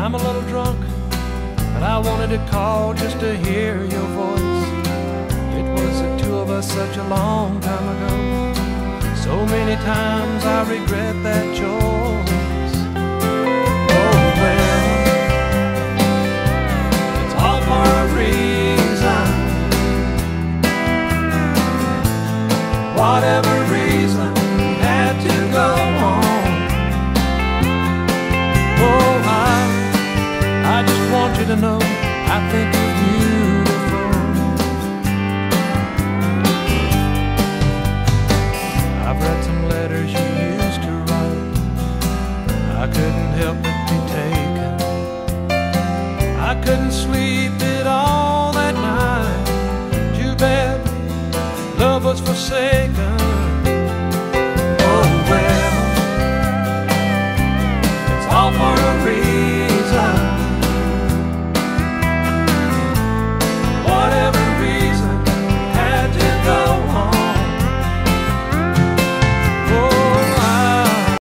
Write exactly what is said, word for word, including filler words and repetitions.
I'm a little drunk, but I wanted to call just to hear your voice. It was the two of us such a long time ago. So many times I regret that choice. Oh well, it's all for a reason. Whatever reason, had to go on. Oh, I, I just want you to know I think you're beautiful. I've read some letters you used to write. I couldn't help but be taken. I couldn't sleep at all that night. Too bad love was for sale.